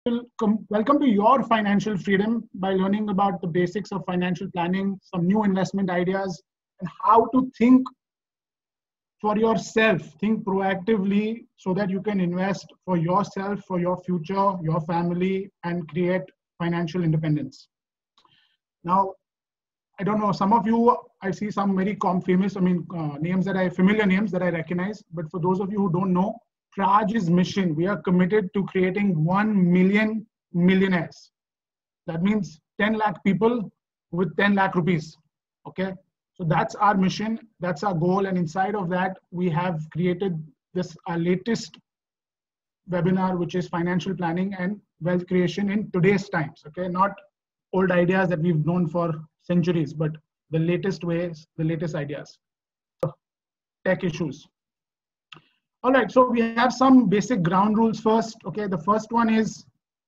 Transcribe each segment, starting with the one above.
welcome to your financial freedom by learning about the basics of financial planning, some new investment ideas, and how to think for yourself, think proactively so that you can invest for yourself, for your future, your family, and create financial independence. Now, I don't know, some of you, I see some very famous, familiar names that I recognize, but for those of you who don't know, Praj's mission, we are committed to creating 1 million millionaires. That means 10 lakh people with 10 lakh rupees, okay? So that's our mission, that's our goal, and inside of that, we have created this, our latest webinar, which is financial planning and wealth creation in today's times, okay? Not old ideas that we've known for centuries, but the latest ways, the latest ideas, tech issues. All right, so we have some basic ground rules first. Okay, the first one is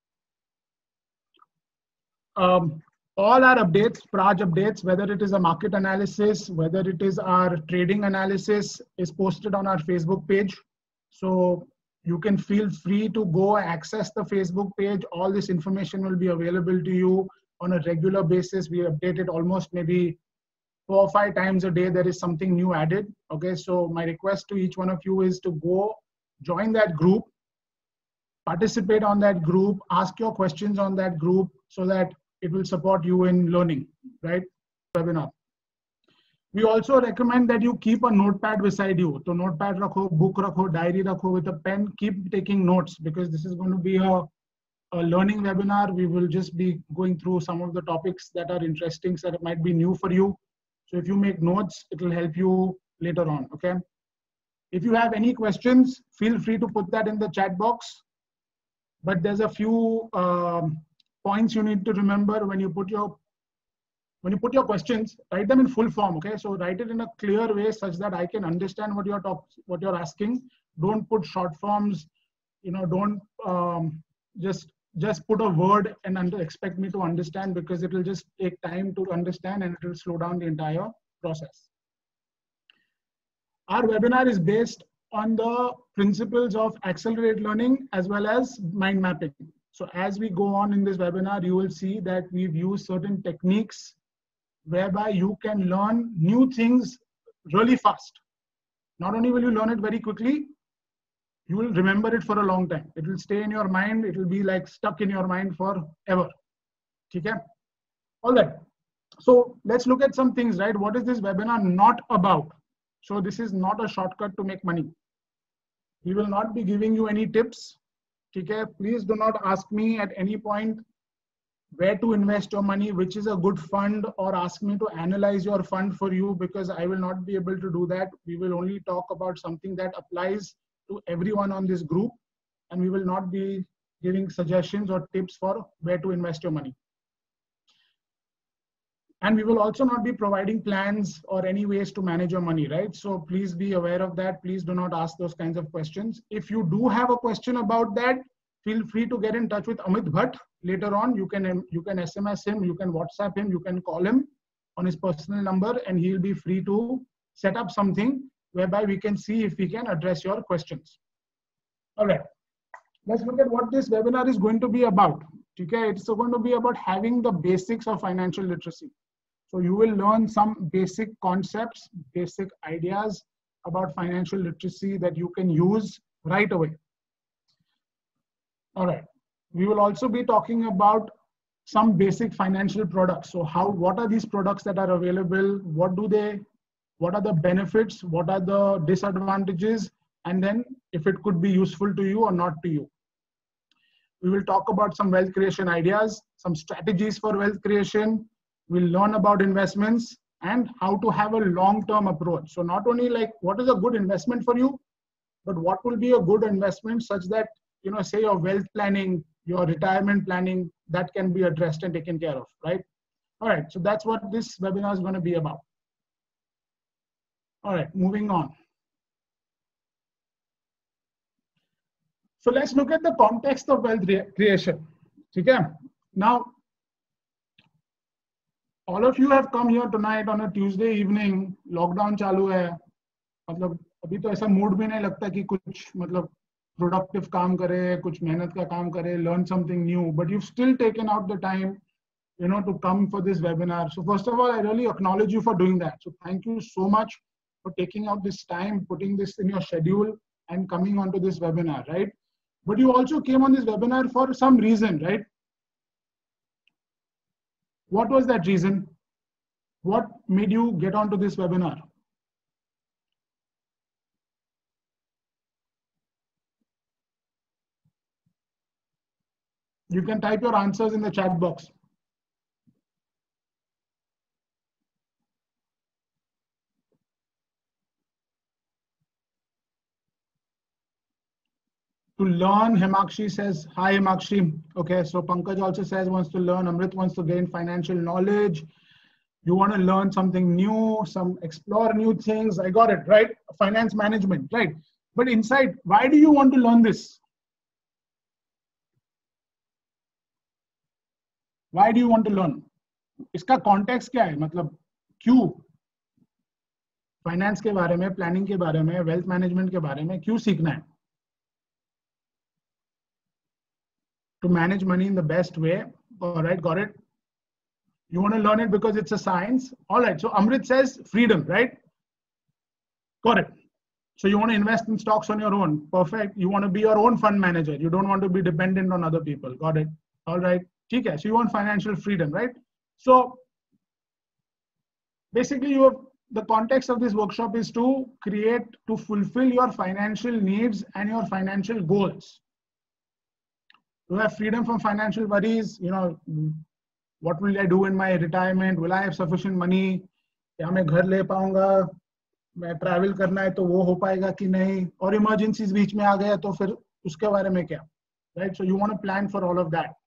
all our updates, Praj updates, whether it is a market analysis, whether it is our trading analysis, is posted on our Facebook page. So you can feel free to go access the Facebook page. All this information will be available to you on a regular basis. We update it almost maybe 4 or 5 times a day. There is something new added. Okay, so my request to each one of you is to go join that group, participate on that group, ask your questions on that group so that it will support you in learning, right? Webinar. We also recommend that you keep a notepad beside you. So notepad rakho, book rakho, diary rakho with a pen, keep taking notes because this is going to be a learning webinar. We will just be going through some of the topics that are interesting, so that might be new for you. So if you make notes, it will help you later on, okay? If you have any questions, feel free to put that in the chat box. But there's a few points you need to remember when you put your questions, write them in full form, okay? So write it in a clear way such that I can understand what you're asking. Don't put short forms, don't just put a word and expect me to understand, because it will just take time to understand and it will slow down the entire process. Our webinar is based on the principles of accelerated learning as well as mind mapping. So as we go on in this webinar, you will see that we've used certain techniques whereby you can learn new things really fast. Not only will you learn it very quickly, you will remember it for a long time. It will stay in your mind. It will be like stuck in your mind forever. Okay? All right. So let's look at some things, right? What is this webinar not about? So this is not a shortcut to make money. We will not be giving you any tips. Okay? Please do not ask me at any point where to invest your money, which is a good fund, or ask me to analyze your fund for you, because I will not be able to do that. We will only talk about something that applies to everyone on this group, and we will not be giving suggestions or tips for where to invest your money. And we will also not be providing plans or any ways to manage your money, right? So please be aware of that. Please do not ask those kinds of questions. If you do have a question about that, feel free to get in touch with Amit Bhatt later on. You can SMS him, you can WhatsApp him, you can call him on his personal number, and he'll be free to set up something whereby we can see if we can address your questions. All right, let's look at what this webinar is going to be about. Okay, it's going to be about having the basics of financial literacy. So you will learn some basic concepts, basic ideas about financial literacy that you can use right away. All right, we will also be talking about some basic financial products. So what are these products that are available? What are the benefits? What are the disadvantages? And then if it could be useful to you or not to you. We will talk about some wealth creation ideas, some strategies for wealth creation. We'll learn about investments and how to have a long-term approach. So not only like what is a good investment for you, but what will be a good investment such that, say your wealth planning, your retirement planning, that can be addressed and taken care of, right? All right, so that's what this webinar is going to be about. All right, moving on. So let's look at the context of wealth creation. Okay? Now, all of you have come here tonight on a Tuesday evening. Lockdown चालू है. मतलब अभी तो ऐसा mood भी नहीं लगता कि कुछ मतलब प्रोडक्टिव काम करे, कुछ मेहनत का काम करे, learn something new, but you've still taken out the time, to come for this webinar. So first of all, I really acknowledge you for doing that. So thank you so much for taking out this time, putting this in your schedule and coming onto this webinar, right? But you also came on this webinar for some reason, right? What was that reason? What made you get onto this webinar? You can type your answers in the chat box. To learn, Himakshi says, hi Himakshi. Okay, so Pankaj also says wants to learn. Amrit wants to gain financial knowledge. You want to learn something new, explore new things. I got it, right? Finance management, right? But inside, why do you want to learn this? Why do you want to learn? इसका context क्या है? मतलब क्यों? Finance के बारे में, planning के बारे में, wealth management के बारे में क्यों सीखना है? To manage money in the best way. All right, got it. You want to learn it because it's a science. All right. So Amrit says freedom, right? Got it. So you want to invest in stocks on your own. Perfect. You want to be your own fund manager. You don't want to be dependent on other people. Got it. All right. Okay. So you want financial freedom, right? So basically the context of this workshop is to fulfill your financial needs and your financial goals. To have freedom from financial worries, what will I do in my retirement? Will I have sufficient money? क्या मैं घर ले पाऊंगा? मैं travel करना है तो वो हो पाएगा कि नहीं? और emergencies बीच में आ गया तो फिर उसके बारे में क्या? Right? So you want to plan for all of that.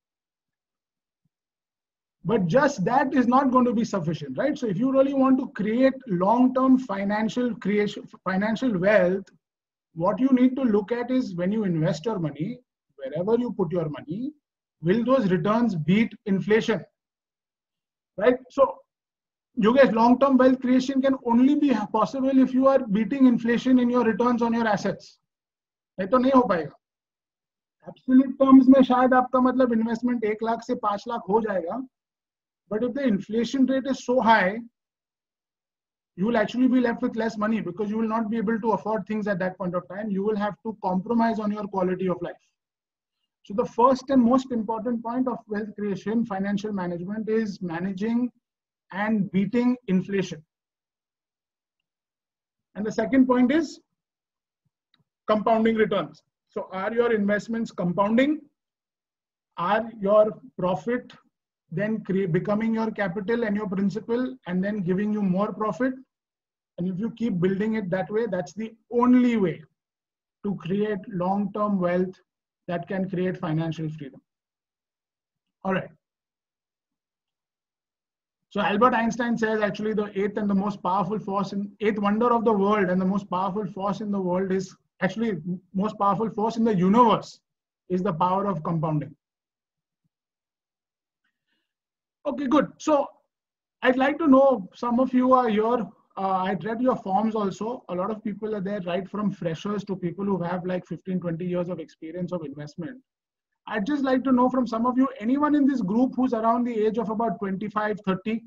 But just that is not going to be sufficient, right? So if you really want to create long-term financial wealth, what you need to look at is when you invest your money, wherever you put your money, will those returns beat inflation? Right? So, you guys, long-term wealth creation can only be possible if you are beating inflation in your returns on your assets. नहीं तो नहीं हो पाएगा. Absolute terms में शायद आपका मतलब investment 1 lakh से 5 लाख हो जाएगा. But if the inflation rate is so high, you will actually be left with less money because you will not be able to afford things at that point of time. You will have to compromise on your quality of life. So the first and most important point of wealth creation, financial management, is managing and beating inflation. And the second point is compounding returns. So are your investments compounding? Are your profit then becoming your capital and your principal and then giving you more profit? And if you keep building it that way, that's the only way to create long-term wealth that can create financial freedom. All right. So Albert Einstein says actually the eighth wonder of the world and the most powerful force in the world is actually most powerful force in the universe is the power of compounding. Okay, good. So I'd like to know, some of you are here. I'd read your forms also. A lot of people are there, right from freshers to people who have like 15, 20 years of experience of investment. I'd just like to know from some of you, anyone in this group who's around the age of about 25, 30?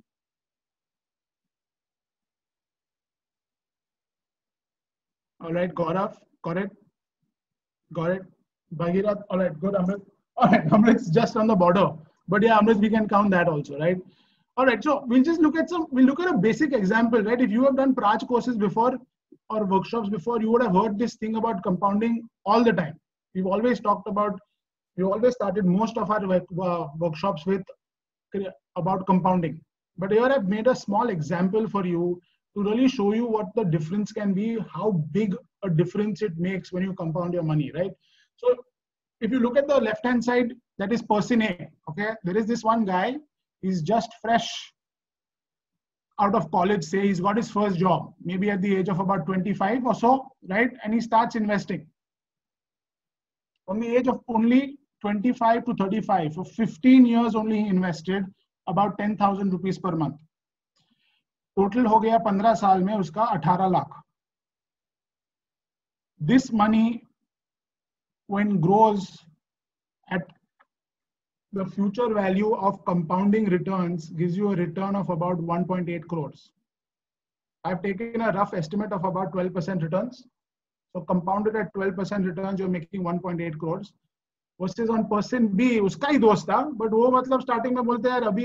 All right, Gaurav, got it. Got it. Bhagirath, all right, good. Amrit. All right, Amrit's just on the border. But yeah, Amrit, we can count that also, right? All right, so we'll look at a basic example, right? If you have done Praj courses before or workshops before, you would have heard this thing about compounding all the time. We always started most of our workshops with about compounding. But here I've made a small example for you to really show you what the difference can be, how big a difference it makes when you compound your money, right? So if you look at the left-hand side, that is person A, okay? There is this one guy. He's just fresh out of college, say he's got his first job, maybe at the age of about 25 or so, right? And he starts investing. From the age of only 25 to 35, for 15 years only he invested about 10,000 rupees per month. Total हो गया 15 साल में उसका 18 lakh. This money when grows at the future value of compounding returns gives you a return of about 1.8 crores. I've taken a rough estimate of about 12% returns. So compounded at 12% returns, you're making 1.8 crores. Versus on person B, उसका ही दोस्त था, but वो मतलब starting में बोलते यार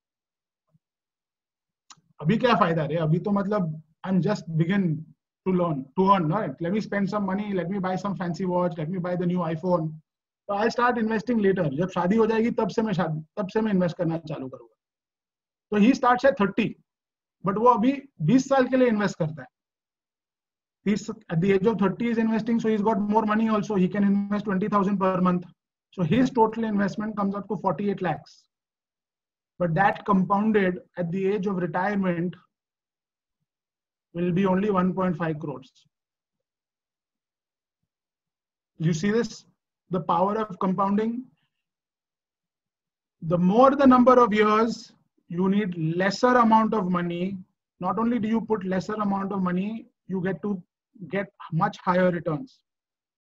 अभी क्या फायदा रे? अभी तो मतलब I'm just begin to earn, right? Let me spend some money, let me buy some fancy watch, let me buy the new iPhone. So I'll start investing later. जब शादी हो जाएगी तब से मैं invest करना चालू करूँगा. So he starts at 30, but वो अभी 20 साल के लिए invest करता है. He's at the age of 30 is investing, so he's got more money also. He can invest 20,000 per month. So his total investment comes up to 48 lakhs. But that compounded at the age of retirement will be only 1.5 crores. You see this? The power of compounding. The more the number of years, you need lesser amount of money. Not only do you put lesser amount of money, you get to get much higher returns.